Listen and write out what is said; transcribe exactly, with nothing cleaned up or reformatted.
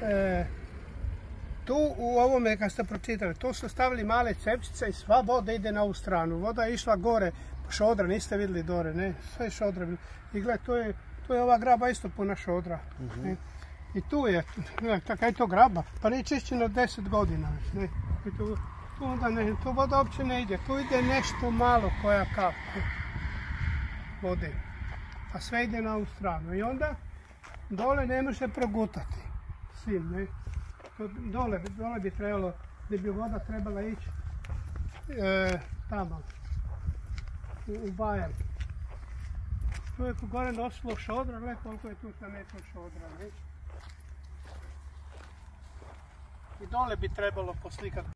e, tu u ovome kad ste pročitali, tu su stavili male cepčice i sva voda ide na ovu stranu. Voda je išla gore, šodra, niste vidjeli dore, ne, sve šodra. I gled, to je, to je ova graba isto puna šodra. Uh-huh. I tu je, taka je to graba, pa nije čišćeno deset godina. Ne. I tu, tu, onda ne, tu voda uopće ne ide, tu ide nešto malo koja kap vode. A sve ide na ovu stranu. I onda dole ne može progutati. Sin, ne. Dole, dole bi trebalo, gdje bi voda trebala ići e, tamo, u, u bajer. Tu je gore nosilo šodra, gledaj koliko je tu sa nekom šodra. Ne? I dole bi trebalo poslikati.